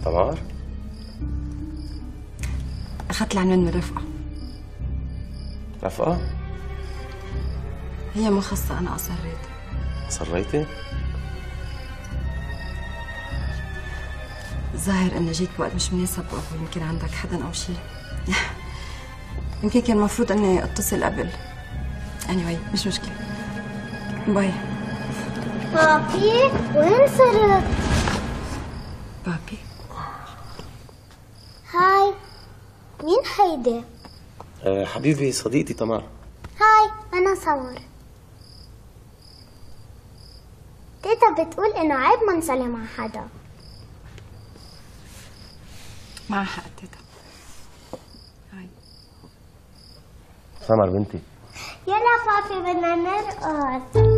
تمار؟ اخذت العنوان من رفقة. رفقة؟ هي مخصصة، أنا أصريت. صريتي؟ الظاهر إني جيت بوقت مش مناسب، أبو يمكن عندك حدا أو شيء. يمكن كان المفروض إني أتصل قبل. anyway مش مشكلة. باي. بابي وين صرت؟ بابي؟ هاي، مين هيدي؟ حبيبي صديقتي تمار. هاي، أنا سمر. تيتا بتقول إنه عيب ما نسلم مع حدا. معها حق تيتا. هاي سمر بنتي. يلا بابي بدنا نرقص.